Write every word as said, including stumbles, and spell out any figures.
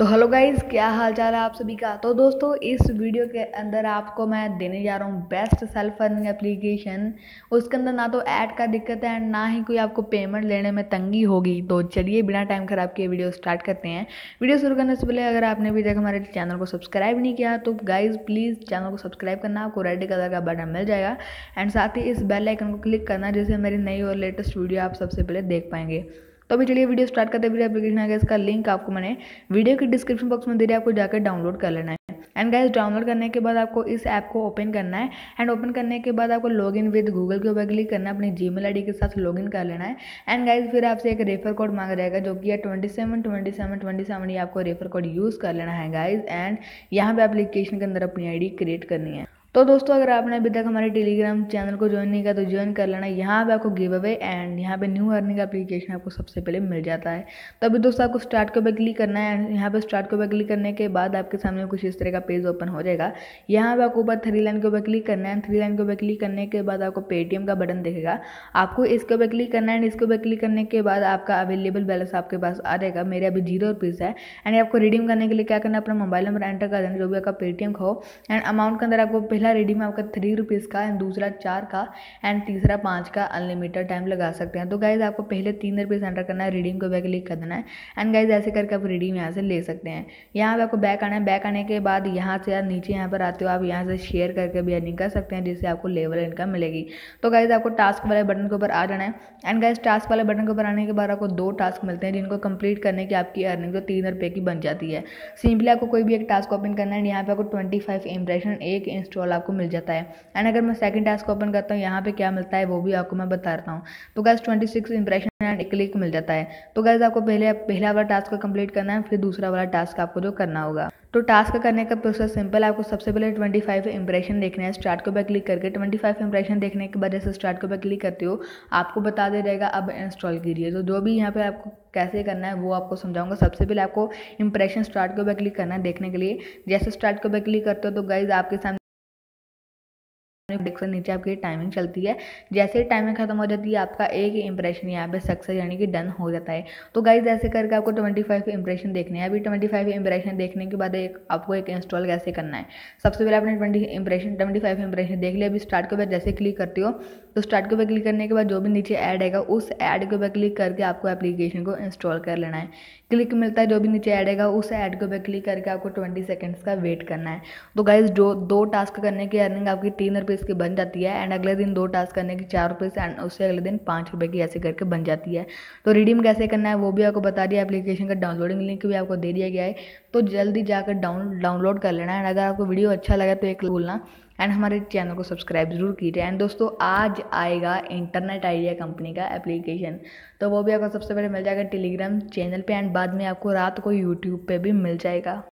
तो hello guys, क्या हाल चाल है आप सभी का। तो दोस्तों, इस वीडियो के अंदर आपको मैं देने जा रहा हूँ बेस्ट सेल्फ अर्निंग एप्लीकेशन। उसके अंदर ना तो ऐड का दिक्कत है, ना ही कोई आपको पेमेंट लेने में तंगी होगी। तो चलिए बिना टाइम खराब किए वीडियो स्टार्ट करते हैं। वीडियो शुरू करने से पहले अगर आपने अभी तक हमारे चैनल को सब्सक्राइब नहीं किया तो गाइज प्लीज़ चैनल को सब्सक्राइब करना, आपको रेड कलर का बटन मिल जाएगा। एंड साथ ही इस बेल आइकन को क्लिक करना, जिससे मेरी नई और लेटेस्ट वीडियो आप सबसे पहले देख पाएंगे। तो अभी चलिए वीडियो स्टार्ट करते हैं। एप्लीकेशन है, इसका लिंक आपको मैंने वीडियो की डिस्क्रिप्शन बॉक्स में दे दिया, आपको जाकर डाउनलोड कर लेना है। एंड गाइस, डाउनलोड करने के बाद आपको इस ऐप को ओपन करना है। एंड ओपन करने के बाद आपको लॉगिन विद गूगल के ऊपर क्लिक करना है, अपनी जीमेल आईडी के साथ लॉगिन कर लेना है। एंड गाइस, फिर आपसे एक रेफर कोड मांग रहेगा जो कि है twenty seven twenty seven twenty seven ये आपको रेफर कोड यूज़ कर लेना है गाइज। एंड यहाँ पे एप्लीकेशन के अंदर अपनी आई क्रिएट करनी है। तो दोस्तों, अगर आपने अभी तक हमारे टेलीग्राम चैनल को ज्वाइन नहीं किया तो ज्वाइन कर लेना। यहाँ पे आपको गिव अवे एंड यहाँ पे न्यू अर्निंग एप्लीकेशन आपको सबसे पहले मिल जाता है। तो अभी दोस्तों, आपको स्टार्ट के ऊपर क्लिक करना है। एंड यहाँ पे स्टार्ट के ऊपर क्लिक करने के बाद आपके सामने कुछ इस तरह का पेज ओपन हो जाएगा। यहाँ पे आपको ऊपर थ्री लाइन के ऊपर क्लिक करना है। थ्री लाइन के ऊपर क्लिक करने के बाद आपको पेटीएम का बटन दिखेगा, आपको इसके ऊपर क्लिक करना है। एंड इसके ऊपर क्लिक करने के बाद आपका अवेलेबल बैलेंस आपके पास आ जाएगा। मेरे अभी जीरो रुपीज़ है। एंड आपको रिडीम करने के लिए क्या करना है, अपना मोबाइल नंबर एंटर कर देना जो भी आपका पेटीएम का हो। एंड अमाउंट के अंदर आपको पहला रिडीम आपका थ्री रुपीज़ का, एंड दूसरा चार का, एंड तीसरा पाँच का अनलिमिटेड टाइम लगा सकते हैं। तो गाइज आपको पहले तीन रुपीज़ एंटर करना है, रिडीम को बैक क्लिक कर देना है। एंड गाइज ऐसे करके आप रिडीम यहाँ से ले सकते हैं। यहाँ पे आपको बैक आना है। बैक आने के बाद यहाँ से यार नीचे यहाँ पर आते हो आप, यहाँ से शेयर करके भी अर्निंग कर सकते हैं, जिससे आपको लेवल इनकम मिलेगी। तो गाइज आपको टास्क वाले बटन के ऊपर आ जाना है। एंड गाइज टास्क वाले बटन के ऊपर आने के बाद आपको दो टास्क मिलते हैं, जिनको कंप्लीट करने की आपकी अर्निंग जो तीन रुपये की बन जाती है। सिंपली आपको कोई भी एक टास्क ओपन करना है। यहाँ पे आपको ट्वेंटी फाइव इंप्रेशन एक इंस्टॉल आपको मिल जाता है। एंड अगर मैं सेकंड टास्क ओपन करता हूँ, यहाँ पे क्या मिलता है वो भी आपको मैं बताता हूँ। तो guys twenty six impression and एक क्लिक मिल जाता है। तो गाइस आपको पहले पहला वाला टास्क कंप्लीट करना है, फिर दूसरा वाला टास्क आपको जो करना होगा। तो टास्क करने का प्रोसेस सिंपल है। आपको सबसे पहले ट्वेंटी फाइव इंप्रेशन देखना है, स्टार्ट के ऊपर क्लिक करके। ट्वेंटी फाइव इंप्रेशन देखने के बाद जैसे स्टार्ट के ऊपर क्लिक करते हो, आपको बता दे रहेगा अब इंस्टॉल कीजिए। तो जो भी यहाँ पे आपको कैसे करना है वो आपको समझाऊंगा। सबसे पहले आपको इंप्रेशन स्टार्ट के ऊपर क्लिक करना है देखने के लिए। जैसे स्टार्ट के ऊपर क्लिक करते हो तो गाइज आपके सामने डिस्क्रिप्शन नीचे आपकी टाइमिंग चलती है। जैसे ही टाइमिंग खत्म हो जाती है, आपका एक इंप्रेशन यहाँ पे सक्सेस यानी कि डन हो जाता है। तो गाइज ऐसे करके आपको ट्वेंटी फाइव इंप्रेशन देखने हैं। अभी ट्वेंटी फाइव इंप्रेशन देखने के बाद एक आपको एक इंस्टॉल कैसे करना है। सबसे पहले आपने twenty impression twenty five impression देख लिया। अभी स्टार्ट के बाद जैसे क्लिक करते हो तो स्टार्ट के ऊपर क्लिक करने के बाद जो भी नीचे ऐड आएगा उस ऐड के ऊपर क्लिक करके आपको एप्लीकेशन को इंस्टॉल कर लेना है। क्लिक मिलता है, जो भी नीचे ऐड आएगा उस ऐड के ऊपर क्लिक करके आपको ट्वेंटी सेकंड्स का वेट करना है। तो गाइज जो दो टास्क करने की अर्निंग आपकी तीन रुपीज़ की बन जाती है। एंड अगले दिन दो टास्क करने की चार रुपये से, एंड उससे अगले दिन पाँच रुपये की ऐसे करके बन जाती है। तो रिडीम कैसे करना है वो भी आपको बता दिया। एप्लीकेशन का डाउनलोडिंग लिंक भी आपको दे दिया गया है, तो जल्दी जाकर डाउन डाउनलोड कर लेना है। एंड अगर आपको वीडियो अच्छा लगा तो एक बोलना, एंड हमारे चैनल को सब्सक्राइब जरूर कीजिए। एंड दोस्तों, आज आएगा इंटरनेट आइडिया कंपनी का एप्लीकेशन, तो वो भी आपको सबसे पहले मिल जाएगा टेलीग्राम चैनल पे। एंड बाद में आपको रात को यूट्यूब पे भी मिल जाएगा।